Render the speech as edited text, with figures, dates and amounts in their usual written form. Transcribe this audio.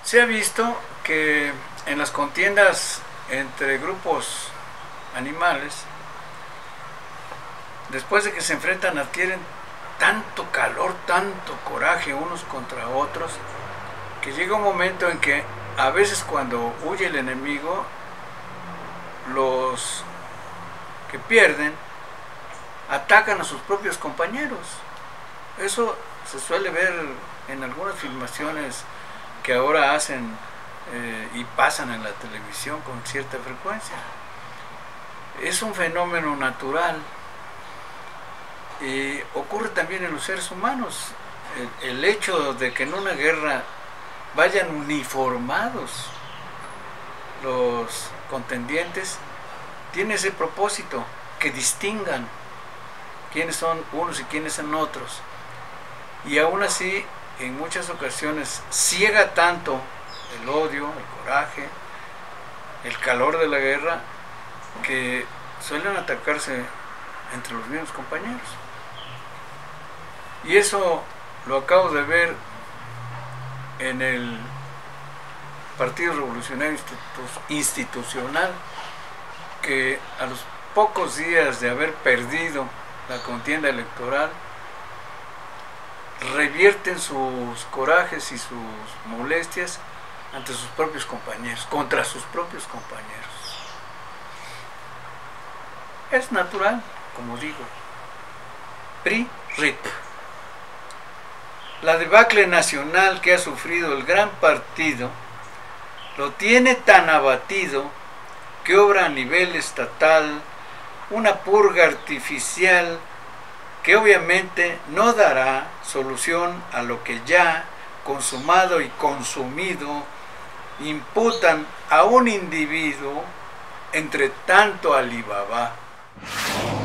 Se ha visto que en las contiendas entre grupos animales, después de que se enfrentan, adquieren tanto calor, tanto coraje unos contra otros, que llega un momento en que a veces cuando huye el enemigo, los que pierden atacan a sus propios compañeros. Eso se suele ver en algunas filmaciones que ahora hacen y pasan en la televisión con cierta frecuencia. Es un fenómeno natural y ocurre también en los seres humanos. El hecho de que en una guerra vayan uniformados los contendientes tiene ese propósito, que distingan quiénes son unos y quiénes son otros. Y aún así, en muchas ocasiones ciega tanto el odio, el coraje, el calor de la guerra, que suelen atacarse entre los mismos compañeros. Y eso lo acabo de ver en el Partido Revolucionario Institucional, que a los pocos días de haber perdido la contienda electoral, revierten sus corajes y sus molestias ante sus propios compañeros, contra sus propios compañeros. Es natural, como digo. PRI-RIP. La debacle nacional que ha sufrido el gran partido lo tiene tan abatido que obra a nivel estatal una purga artificial que obviamente no dará solución a lo que ya consumado y consumido imputan a un individuo entre tanto Alibaba.